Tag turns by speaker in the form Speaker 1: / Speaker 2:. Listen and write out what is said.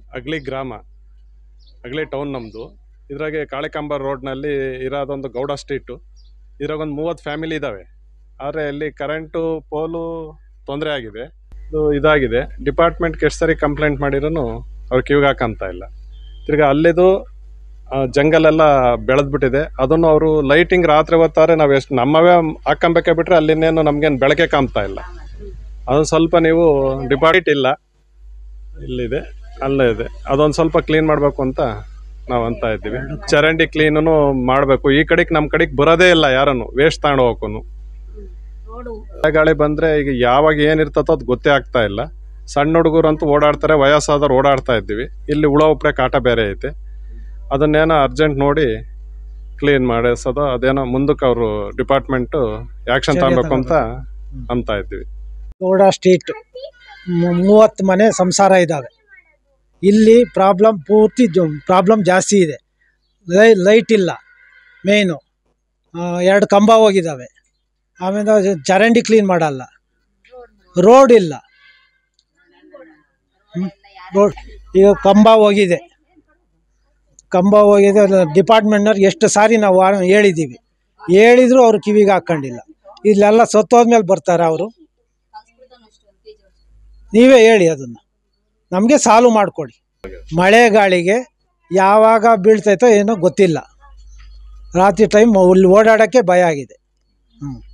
Speaker 1: ಅಗ್ಲಿ ಗ್ರಾಮ, ಅಗ್ಲಿ ಟೌನ್ ನಮ್ಮದು. ಇದ್ರಾಗೆ ಕಾಳಿಕಾಂಬ ರೋಡ್ನಲ್ಲಿ ಇರೋದೊಂದು ಗೌಡ ಸ್ಟ್ರೀಟು. ಇದ್ರಾಗ ಒಂದು 30 ಫ್ಯಾಮಿಲಿ ಇದ್ದಾವೆ. ಆದರೆ ಅಲ್ಲಿ ಕರೆಂಟು ಪೋಲು ತೊಂದರೆ ಆಗಿದೆ, ಇದಾಗಿದೆ. ಡಿಪಾರ್ಟ್ಮೆಂಟ್ಗೆ ಎಷ್ಟು ಸರಿ ಕಂಪ್ಲೇಂಟ್ ಮಾಡಿರೂ ಅವ್ರು ಕಿವಿಗೆ ಹಾಕಂತ ಇಲ್ಲ. ತಿರ್ಗಿ ಅಲ್ಲಿದು ಜಂಗಲೆಲ್ಲ ಬೆಳೆದ್ಬಿಟ್ಟಿದೆ. ಅದನ್ನು ಅವರು ಲೈಟಿಂಗ್ ರಾತ್ರಿ ಹೊತ್ತಾರೆ ನಾವು ಎಷ್ಟು ನಮ್ಮವೇ ಹಾಕೊಂಬೇಕೆ ಬಿಟ್ಟರೆ ಅಲ್ಲಿನ್ನೇನು ನಮಗೇನು ಬೆಳಕೆ ಕಾಣ್ತಾ ಇಲ್ಲ. ಅದೊಂದು ಸ್ವಲ್ಪ ನೀವು ಡಿಪಾರ್ಟ್ ಇಲ್ಲ, ಇಲ್ಲಿದೆ, ಅಲ್ಲೇ ಇದೆ, ಅದೊಂದು ಸ್ವಲ್ಪ ಕ್ಲೀನ್ ಮಾಡಬೇಕು ಅಂತ ನಾವು ಅಂತ ಇದ್ದೀವಿ. ಚರಂಡಿ ಕ್ಲೀನು ಮಾಡಬೇಕು. ಈ ಕಡೆಗೆ ನಮ್ಮ ಕಡೆಗೆ ಬರೋದೇ ಇಲ್ಲ, ಯಾರನ್ನು ವೇಸ್ಟ್ ತಗೊಂಡು ಹೋಗೋನು. ಗಾಳಿ ಬಂದರೆ ಈಗ ಯಾವಾಗ ಏನಿರ್ತತೋ ಅದು ಗೊತ್ತೇ ಆಗ್ತಾ ಇಲ್ಲ. ಸಣ್ಣ ಹುಡುಗರು ಅಂತೂ ಓಡಾಡ್ತಾರೆ, ವಯಸ್ಸಾದವ್ರು ಓಡಾಡ್ತಾ ಇದ್ದೀವಿ. ಇಲ್ಲಿ ಹುಳ ಉಪ್ರೆ ಕಾಟ ಬೇರೆ ಐತೆ. ಅದನ್ನೇನೋ ಅರ್ಜೆಂಟ್ ನೋಡಿ ಕ್ಲೀನ್ ಮಾಡಿಸೋದು, ಅದೇನೋ ಮುಂದಕ್ಕೆ ಅವರು ಡಿಪಾರ್ಟ್ಮೆಂಟು ಆ್ಯಕ್ಷನ್ ತಗೊಬೇಕು ಅಂತ ಇದ್ದೀವಿ.
Speaker 2: ಗೌಡ ಸ್ಟ್ರೀಟ್ 30 ಮನೆ ಸಂಸಾರ ಇದ್ದಾವೆ. ಇಲ್ಲಿ ಪೂರ್ತಿ ಪ್ರಾಬ್ಲಮ್ ಜಾಸ್ತಿ ಇದೆ. ಲೈಟ್ ಇಲ್ಲ, ಮೇಯ್ನು 2 ಕಂಬ ಹೋಗಿದ್ದಾವೆ. ಆಮೇಲೆ ಚರಂಡಿ ಕ್ಲೀನ್ ಮಾಡಲ್ಲ, ರೋಡ್ ಇಲ್ಲ. ರೋಡ್ ಈಗ ಕಂಬ ಹೋಗಿದೆ. ಡಿಪಾರ್ಟ್ಮೆಂಟ್ನವ್ರಿಗೆ ಎಷ್ಟು ಸಾರಿ ನಾವು ಹೇಳಿದ್ದೀವಿ, ಹೇಳಿದ್ರು ಅವ್ರು ಕಿವಿಗೆ ಹಾಕ್ಕೊಂಡಿಲ್ಲ. ಇಲ್ಲೆಲ್ಲ ಸತ್ತೋದ್ಮೇಲೆ ಬರ್ತಾರೆ ಅವರು. ನೀವೇ ಹೇಳಿ, ಅದನ್ನು ನಮಗೆ ಸಾಲ್ವ್ ಮಾಡಿಕೊಡಿ. ಮಳೆ ಗಾಳಿಗೆ ಯಾವಾಗ ಬೀಳ್ತೈತೋ ಏನೋ ಗೊತ್ತಿಲ್ಲ. ರಾತ್ರಿ ಟೈಮ್ ಓಡಾಡೋಕ್ಕೆ ಭಯ ಆಗಿದೆ.